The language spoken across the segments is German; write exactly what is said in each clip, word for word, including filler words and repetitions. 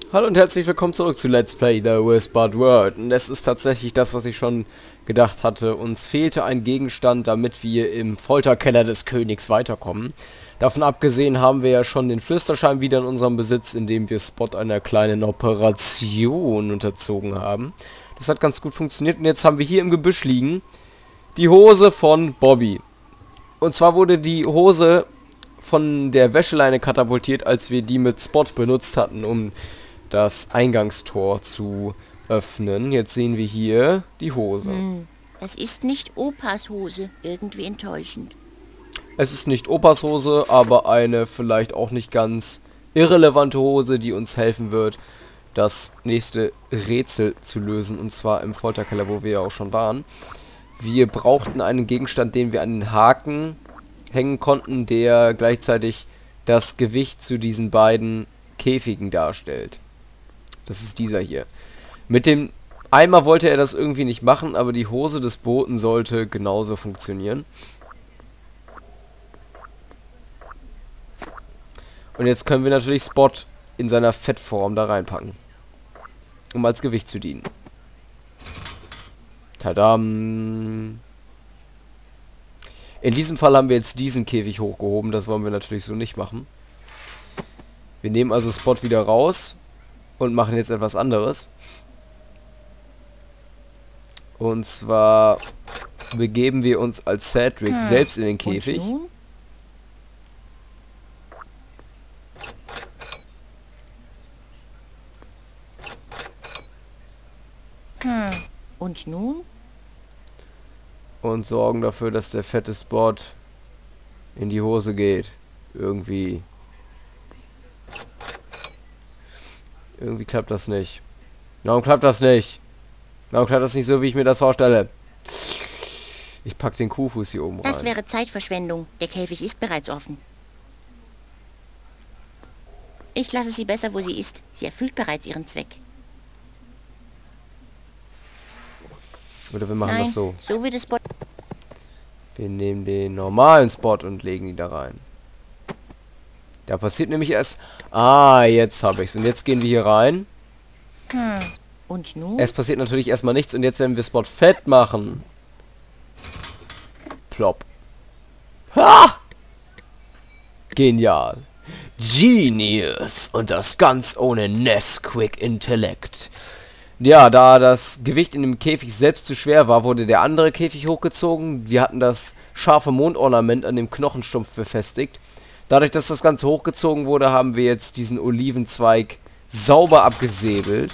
Hallo und herzlich willkommen zurück zu Let's Play The Whispered World. Und es ist tatsächlich das, was ich schon gedacht hatte. Uns fehlte ein Gegenstand, damit wir im Folterkeller des Königs weiterkommen. Davon abgesehen haben wir ja schon den Flüsterschein wieder in unserem Besitz, indem wir Spot einer kleinen Operation unterzogen haben. Das hat ganz gut funktioniert und jetzt haben wir hier im Gebüsch liegen die Hose von Bobby. Und zwar wurde die Hose von der Wäscheleine katapultiert, als wir die mit Spot benutzt hatten, um das Eingangstor zu öffnen. Jetzt sehen wir hier die Hose. Hm, das ist nicht Opas Hose. Irgendwie enttäuschend. Es ist nicht Opas Hose, aber eine vielleicht auch nicht ganz irrelevante Hose, die uns helfen wird, das nächste Rätsel zu lösen. Und zwar im Folterkeller, wo wir ja auch schon waren. Wir brauchten einen Gegenstand, den wir an den Haken hängen konnten, der gleichzeitig das Gewicht zu diesen beiden Käfigen darstellt. Das ist dieser hier. Mit dem Eimer wollte er das irgendwie nicht machen, aber die Hose des Boten sollte genauso funktionieren. Und jetzt können wir natürlich Spot in seiner Fettform da reinpacken, um als Gewicht zu dienen. Tadam! In diesem Fall haben wir jetzt diesen Käfig hochgehoben, das wollen wir natürlich so nicht machen. Wir nehmen also Spot wieder raus und machen jetzt etwas anderes. Und zwar begeben wir uns als Cedric hm. selbst in den Käfig. Und nun? Hm. Und nun? Und sorgen dafür, dass der fette Spot in die Hose geht. Irgendwie. Irgendwie klappt das nicht. Warum klappt das nicht? Warum klappt das nicht so, wie ich mir das vorstelle? Ich pack den Kuhfuß hier oben rein. Das wäre Zeitverschwendung. Der Käfig ist bereits offen. Ich lasse sie besser, wo sie ist. Sie erfüllt bereits ihren Zweck. Oder wir machen Nein, das so. So wird es. Wir nehmen den normalen Spot und legen ihn da rein. Da passiert nämlich erst... Ah, jetzt habe ich's. Und jetzt gehen wir hier rein. Hm. Und nun? Es passiert natürlich erstmal nichts. Und jetzt werden wir Spot fett machen. Plopp. Ha! Genial. Genius. Und das ganz ohne Nesquik Intellekt. Ja, da das Gewicht in dem Käfig selbst zu schwer war, wurde der andere Käfig hochgezogen. Wir hatten das scharfe Mondornament an dem Knochenstumpf befestigt. Dadurch, dass das Ganze hochgezogen wurde, haben wir jetzt diesen Olivenzweig sauber abgesäbelt.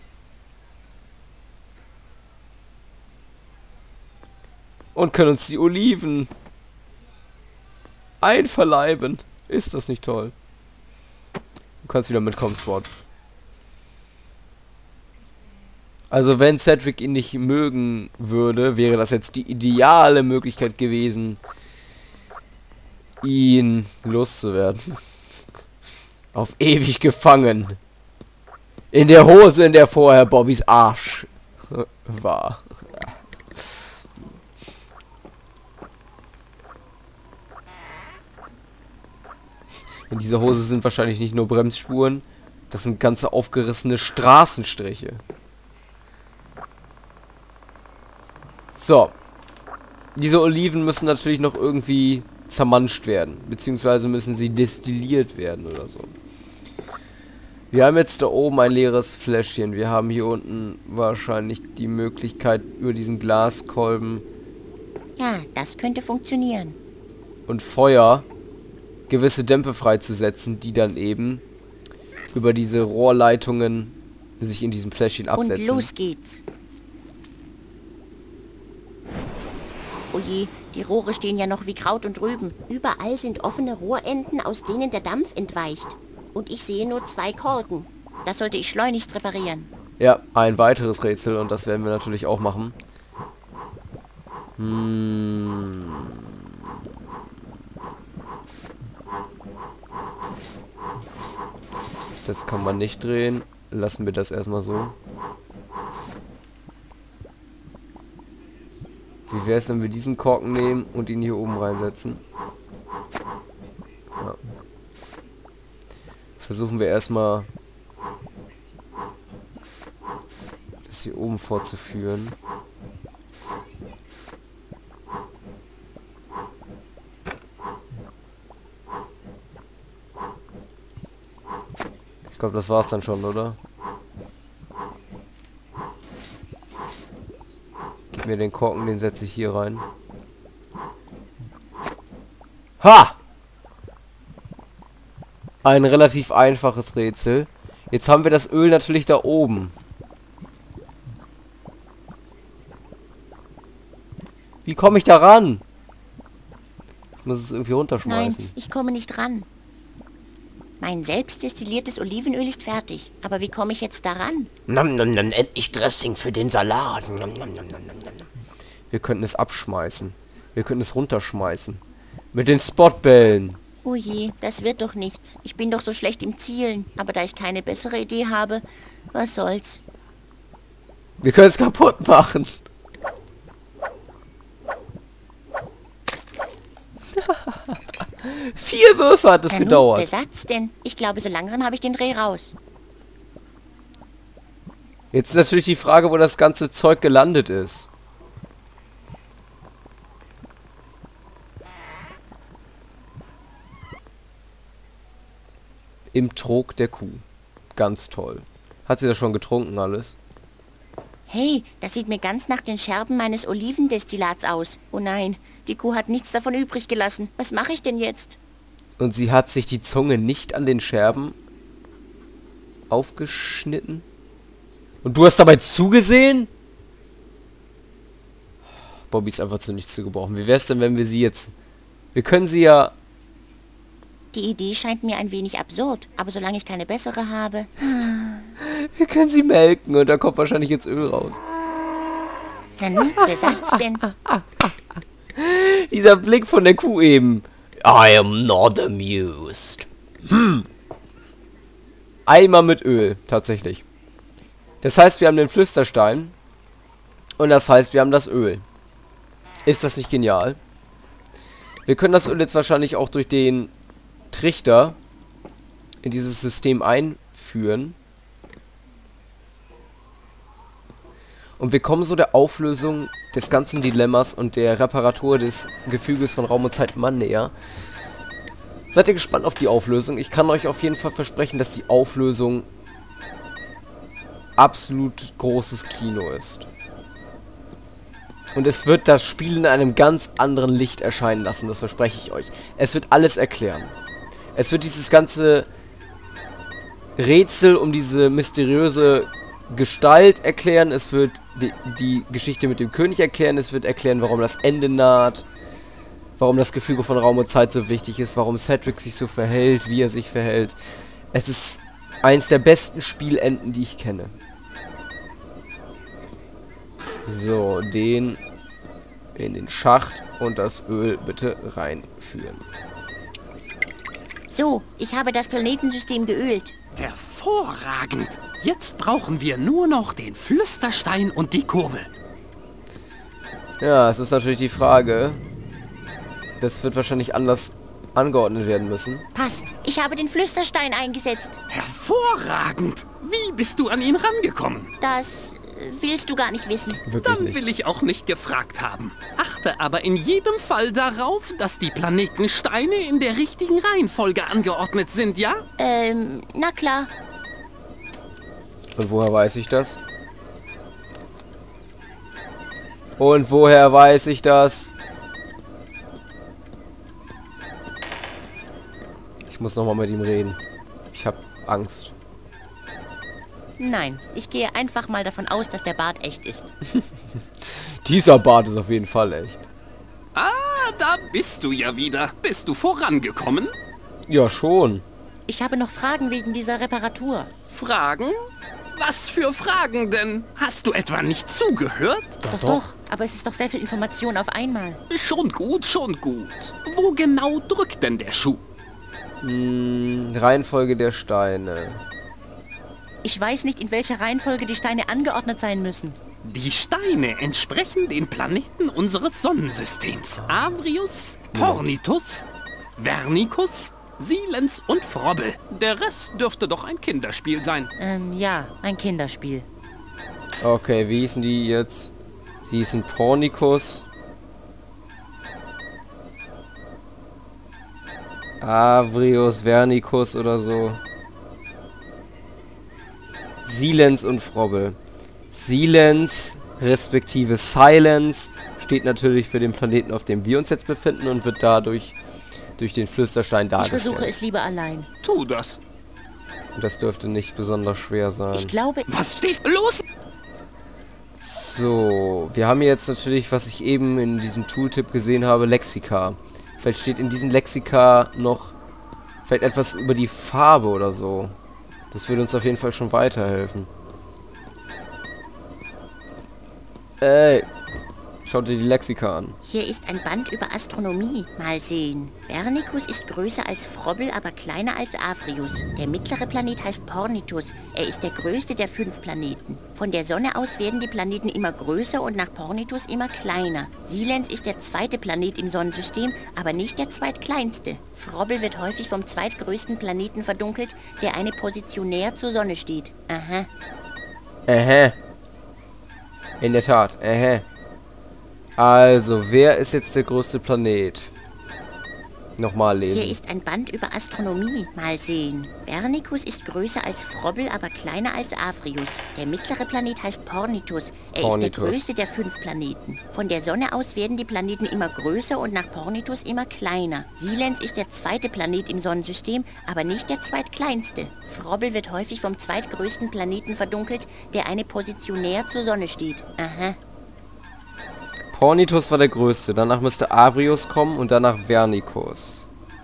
Und können uns die Oliven einverleiben. Ist das nicht toll? Du kannst wieder mitkommen, Spot. Also wenn Cedric ihn nicht mögen würde, wäre das jetzt die ideale Möglichkeit gewesen, ihn loszuwerden. Auf ewig gefangen. In der Hose, in der vorher Bobbys Arsch war. In dieser Hose sind wahrscheinlich nicht nur Bremsspuren, das sind ganze aufgerissene Straßenstriche. So. Diese Oliven müssen natürlich noch irgendwie zermanscht werden. Beziehungsweise müssen sie destilliert werden oder so. Wir haben jetzt da oben ein leeres Fläschchen. Wir haben hier unten wahrscheinlich die Möglichkeit, über diesen Glaskolben Ja, das könnte funktionieren. und Feuer gewisse Dämpfe freizusetzen, die dann eben über diese Rohrleitungen sich in diesem Fläschchen absetzen. Und los geht's. Oh je, die Rohre stehen ja noch wie Kraut und Rüben. Überall sind offene Rohrenden, aus denen der Dampf entweicht. Und ich sehe nur zwei Korken. Das sollte ich schleunigst reparieren. Ja, ein weiteres Rätsel und das werden wir natürlich auch machen. Hm. Das kann man nicht drehen. Lassen wir das erstmal so. Wie wäre es, wenn wir diesen Korken nehmen und ihn hier oben reinsetzen? Ja. Versuchen wir erstmal das hier oben fortzuführen. Ich glaube, das war's dann schon, oder? Gib mir den Korken, den setze ich hier rein. Ha! Ein relativ einfaches Rätsel. Jetzt haben wir das Öl natürlich da oben. Wie komme ich da ran? Ich muss es irgendwie runterschmeißen. Nein, ich komme nicht ran. Mein selbst destilliertes Olivenöl ist fertig. Aber wie komme ich jetzt daran? Nom, nom, nom, endlich Dressing für den Salat. Nom, nom, nom, nom, nom, nom. Wir könnten es abschmeißen. Wir könnten es runterschmeißen. Mit den Spotbällen. Oh je, das wird doch nichts. Ich bin doch so schlecht im Zielen. Aber da ich keine bessere Idee habe, was soll's? Wir können es kaputt machen. Vier Würfe hat es Nanu, gedauert. wer sagt's denn? Ich glaube, so langsam habe ich den Dreh raus. Jetzt ist natürlich die Frage, wo das ganze Zeug gelandet ist. Im Trog der Kuh. Ganz toll. Hat sie das schon getrunken alles? Hey, das sieht mir ganz nach den Scherben meines Olivendestillats aus. Oh nein, die Kuh hat nichts davon übrig gelassen. Was mache ich denn jetzt? Und sie hat sich die Zunge nicht an den Scherben aufgeschnitten? Und du hast dabei zugesehen? Bobby ist einfach zu nichts zu gebrauchen. Wie wär's denn, wenn wir sie jetzt... Wir können sie ja... Die Idee scheint mir ein wenig absurd, aber solange ich keine bessere habe... Wir können sie melken und da kommt wahrscheinlich jetzt Öl raus. Nanu, wer sagt's denn? Dieser Blick von der Kuh eben. I am not amused. Hm. Eimer mit Öl, tatsächlich. Das heißt, wir haben den Flüsterstein. Und das heißt, wir haben das Öl. Ist das nicht genial? Wir können das Öl jetzt wahrscheinlich auch durch den Trichter in dieses System einführen. Und wir kommen so der Auflösung des ganzen Dilemmas und der Reparatur des Gefüges von Raum und Zeit immer näher. Seid ihr gespannt auf die Auflösung? Ich kann euch auf jeden Fall versprechen, dass die Auflösung absolut großes Kino ist. Und es wird das Spiel in einem ganz anderen Licht erscheinen lassen, das verspreche ich euch. Es wird alles erklären. Es wird dieses ganze Rätsel um diese mysteriöse Gestalt erklären, es wird die, die Geschichte mit dem König erklären, es wird erklären, warum das Ende naht, warum das Gefüge von Raum und Zeit so wichtig ist, warum Cedric sich so verhält, wie er sich verhält. Es ist eins der besten Spielenden, die ich kenne. So, den in den Schacht und das Öl bitte reinführen. So, ich habe das Planetensystem geölt. Hervorragend! Jetzt brauchen wir nur noch den Flüsterstein und die Kurbel. Ja, es ist natürlich die Frage. Das wird wahrscheinlich anders angeordnet werden müssen. Passt, ich habe den Flüsterstein eingesetzt. Hervorragend! Wie bist du an ihn rangekommen? Das äh, willst du gar nicht wissen. Wirklich Dann nicht. will ich auch nicht gefragt haben. Achte aber in jedem Fall darauf, dass die Planetensteine in der richtigen Reihenfolge angeordnet sind, ja? Ähm, na klar. Und woher weiß ich das? Und woher weiß ich das? Ich muss nochmal mit ihm reden. Ich habe Angst. Nein, ich gehe einfach mal davon aus, dass der Bart echt ist. Dieser Bart ist auf jeden Fall echt. Ah, da bist du ja wieder. Bist du vorangekommen? Ja, schon. Ich habe noch Fragen wegen dieser Reparatur. Fragen? Was für Fragen denn? Hast du etwa nicht zugehört? Doch, doch, aber es ist doch sehr viel Information auf einmal. Schon gut, schon gut. Wo genau drückt denn der Schuh? Hm, Reihenfolge der Steine. Ich weiß nicht, in welcher Reihenfolge die Steine angeordnet sein müssen. Die Steine entsprechen den Planeten unseres Sonnensystems. Avrius, Pornitus, Vernicus, Silens und Frobbel. Der Rest dürfte doch ein Kinderspiel sein. Ähm, ja, ein Kinderspiel. Okay, wie hießen die jetzt? Sie hießen Pornicus. Avrius, Vernicus oder so. Silence und Frobbel. Silence, respektive Silence, steht natürlich für den Planeten, auf dem wir uns jetzt befinden und wird dadurch durch den Flüsterstein dargestellt. Ich versuche es lieber allein. Tu das. Und das dürfte nicht besonders schwer sein. Ich glaube... Was steht los? So, wir haben jetzt natürlich, was ich eben in diesem Tooltip gesehen habe, Lexika. Vielleicht steht in diesem Lexika noch vielleicht etwas über die Farbe oder so. Das würde uns auf jeden Fall schon weiterhelfen. Ey, schaut dir die Lexika an. Hier ist ein Band über Astronomie. Mal sehen. Vernicus ist größer als Frobbel, aber kleiner als Avrius. Der mittlere Planet heißt Pornitus. Er ist der größte der fünf Planeten. Von der Sonne aus werden die Planeten immer größer und nach Pornitus immer kleiner. Silence ist der zweite Planet im Sonnensystem, aber nicht der zweitkleinste. Frobbel wird häufig vom zweitgrößten Planeten verdunkelt, der eine Position näher zur Sonne steht. Aha. Ähä. In der Tat, ähä. Also, wer ist jetzt der größte Planet? Nochmal lesen. Hier ist ein Band über Astronomie. Mal sehen. Vernicus ist größer als Frobbel, aber kleiner als Avrius. Der mittlere Planet heißt Pornitus. Er Pornitus. ist der größte der fünf Planeten. Von der Sonne aus werden die Planeten immer größer und nach Pornitus immer kleiner. Silence ist der zweite Planet im Sonnensystem, aber nicht der zweitkleinste. Frobbel wird häufig vom zweitgrößten Planeten verdunkelt, der eine Position näher zur Sonne steht. Aha. Pornitus war der größte, danach müsste Avrius kommen und danach Vernicus.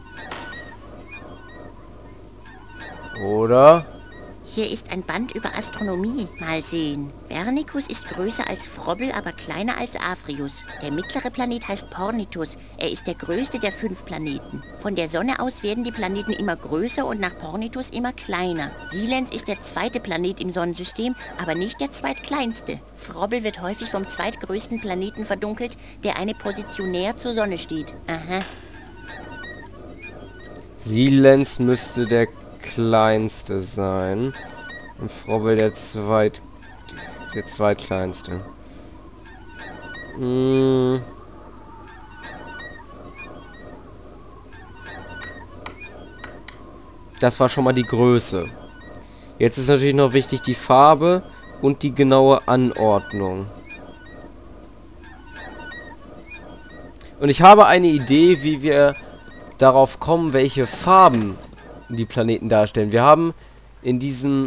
Oder? Hier ist ein Band über Astronomie. Mal sehen. Vernicus ist größer als Frobbel, aber kleiner als Avrius. Der mittlere Planet heißt Pornitus. Er ist der größte der fünf Planeten. Von der Sonne aus werden die Planeten immer größer und nach Pornitus immer kleiner. Silence ist der zweite Planet im Sonnensystem, aber nicht der zweitkleinste. Frobbel wird häufig vom zweitgrößten Planeten verdunkelt, der eine Position näher zur Sonne steht. Aha. Silence müsste der kleinste sein. Und Frobbel der zweit... der zweitkleinste. Hm. Das war schon mal die Größe. Jetzt ist natürlich noch wichtig die Farbe und die genaue Anordnung. Und ich habe eine Idee, wie wir darauf kommen, welche Farben die Planeten darstellen. Wir haben in diesem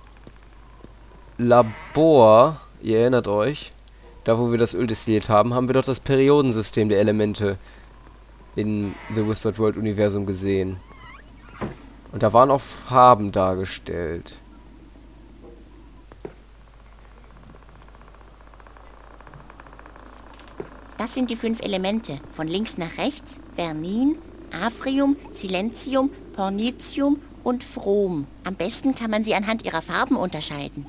Labor, ihr erinnert euch, da wo wir das Öl destilliert haben, haben wir doch das Periodensystem der Elemente in The Whispered World Universum gesehen. Und da waren auch Farben dargestellt. Das sind die fünf Elemente. Von links nach rechts. Vernin, Avrium, Silentium, Pornitium und Phrom. Am besten kann man sie anhand ihrer Farben unterscheiden.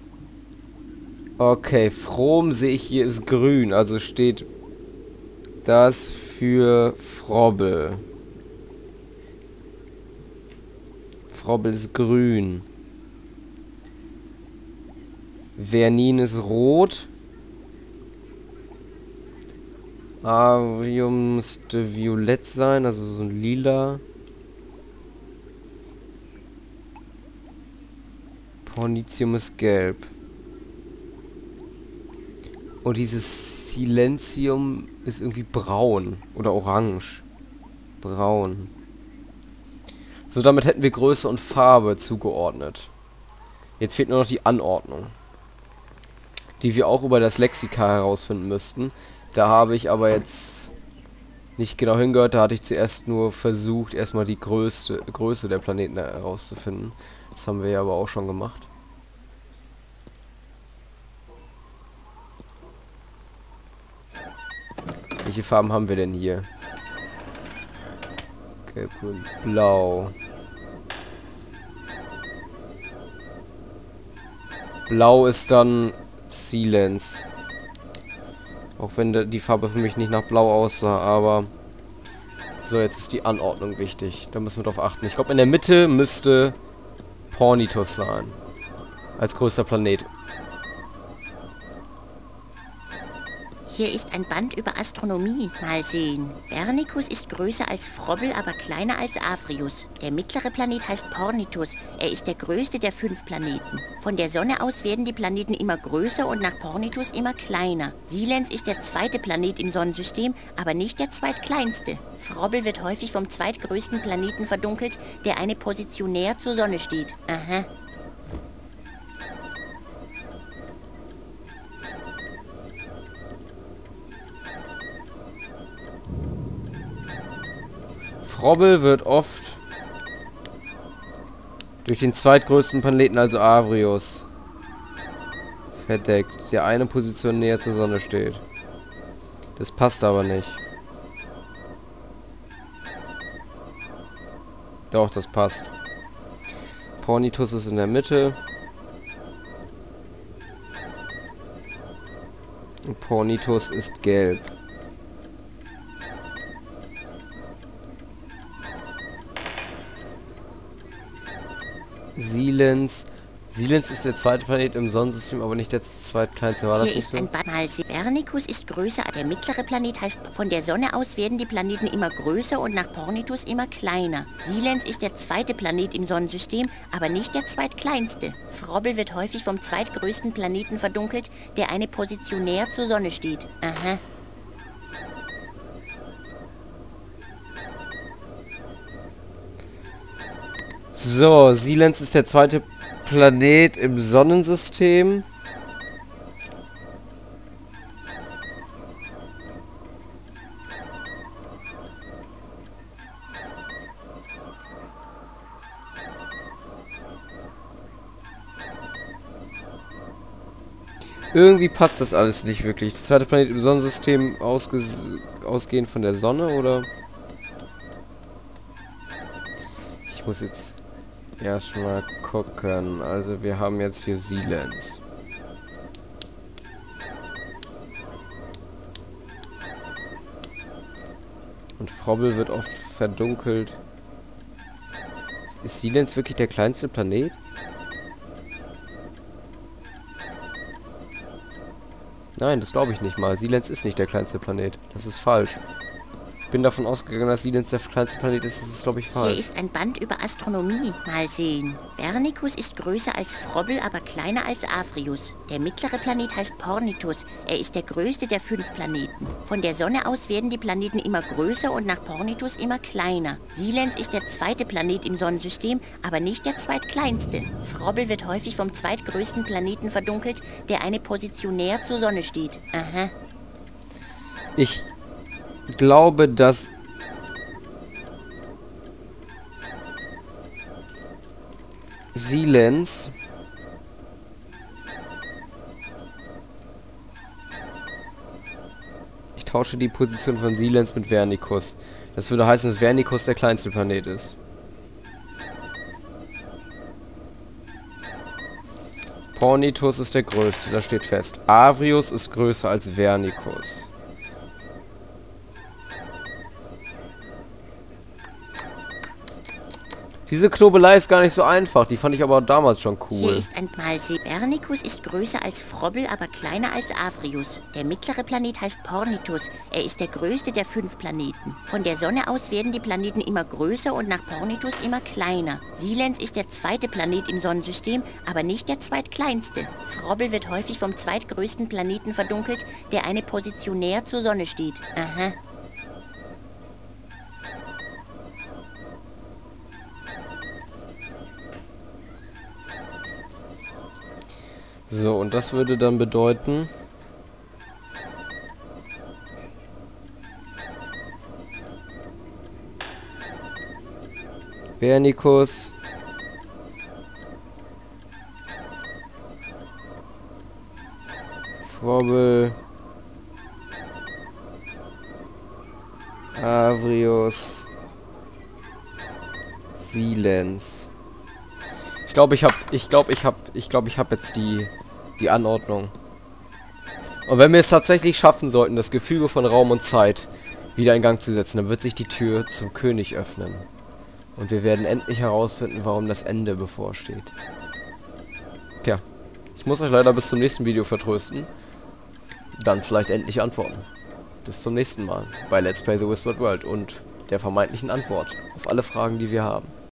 Okay, Phrom sehe ich hier ist grün, also steht das für Frobbel. Frobbel ist grün. Vernin ist rot. Avrium müsste violett sein, also so ein lila. Pornitium ist gelb. Und dieses Silentium ist irgendwie braun oder orange. Braun. So, damit hätten wir Größe und Farbe zugeordnet. Jetzt fehlt nur noch die Anordnung, die wir auch über das Lexika herausfinden müssten. Da habe ich aber jetzt nicht genau hingehört. Da hatte ich zuerst nur versucht, erstmal die größte Größe der Planeten herauszufinden. Das haben wir ja aber auch schon gemacht. Welche Farben haben wir denn hier? Gelb, grün, blau. Blau ist dann Silence. Auch wenn die Farbe für mich nicht nach blau aussah, aber... So, jetzt ist die Anordnung wichtig. Da müssen wir drauf achten. Ich glaube, in der Mitte müsste Pornitus sein. Als größter Planet. Hier ist ein Band über Astronomie. Mal sehen. Vernicus ist größer als Frobbel, aber kleiner als Avrius. Der mittlere Planet heißt Pornitus. Er ist der größte der fünf Planeten. Von der Sonne aus werden die Planeten immer größer und nach Pornitus immer kleiner. Silens ist der zweite Planet im Sonnensystem, aber nicht der zweitkleinste. Frobbel wird häufig vom zweitgrößten Planeten verdunkelt, der eine Position näher zur Sonne steht. Aha. Frobbel wird oft durch den zweitgrößten Planeten, also Avrius, verdeckt, der eine Position näher zur Sonne steht. Das passt aber nicht. Doch, das passt. Pornitus ist in der Mitte. Und Pornitus ist gelb. Silens. Silens ist der zweite Planet im Sonnensystem, aber nicht der zweitkleinste. War das Hier nicht ist so? ein Band. Vernicus ist größer. Der mittlere Planet heißt, von der Sonne aus werden die Planeten immer größer und nach Pornitus immer kleiner. Silens ist der zweite Planet im Sonnensystem, aber nicht der zweitkleinste. Frobbel wird häufig vom zweitgrößten Planeten verdunkelt, der eine Position näher zur Sonne steht. Aha. So, Silens ist der zweite Planet im Sonnensystem. Irgendwie passt das alles nicht wirklich. Der zweite Planet im Sonnensystem ausgehend von der Sonne, oder? Ich muss jetzt erstmal gucken. Also wir haben jetzt hier Silens. Und Frobbel wird oft verdunkelt. Ist Silens wirklich der kleinste Planet? Nein, das glaube ich nicht mal. Silens ist nicht der kleinste Planet. Das ist falsch. Ich bin davon ausgegangen, dass Silens der kleinste Planet ist. Das ist, glaube ich, falsch. Hier ist ein Band über Astronomie. Mal sehen. Vernicus ist größer als Frobbel, aber kleiner als Avrius. Der mittlere Planet heißt Pornitus. Er ist der größte der fünf Planeten. Von der Sonne aus werden die Planeten immer größer und nach Pornitus immer kleiner. Silens ist der zweite Planet im Sonnensystem, aber nicht der zweitkleinste. Frobbel wird häufig vom zweitgrößten Planeten verdunkelt, der eine Position näher zur Sonne steht. Aha. Ich glaube, dass Silens ich tausche die Position von Silens mit Vernicus. Das würde heißen, dass Vernicus der kleinste Planet ist. Pornitus ist der größte, das steht fest. Avrius ist größer als Vernicus. Diese Knobelei ist gar nicht so einfach. Die fand ich aber damals schon cool. Hier ist ein Malsee. Vernicus ist größer als Frobbel, aber kleiner als Avrius. Der mittlere Planet heißt Pornitus. Er ist der größte der fünf Planeten. Von der Sonne aus werden die Planeten immer größer und nach Pornitus immer kleiner. Silens ist der zweite Planet im Sonnensystem, aber nicht der zweitkleinste. Frobbel wird häufig vom zweitgrößten Planeten verdunkelt, der eine Position näher zur Sonne steht. Aha. So, und das würde dann bedeuten... Vernicus... Frobbel... Avrius... Silens. Ich glaube, ich habe, ich glaube, ich habe, ich glaube, ich habe jetzt die, die Anordnung. Und wenn wir es tatsächlich schaffen sollten, das Gefüge von Raum und Zeit wieder in Gang zu setzen, dann wird sich die Tür zum König öffnen. Und wir werden endlich herausfinden, warum das Ende bevorsteht. Tja, ich muss euch leider bis zum nächsten Video vertrösten. dann vielleicht endlich antworten. Bis zum nächsten Mal bei Let's Play The Whispered World und der vermeintlichen Antwort auf alle Fragen, die wir haben.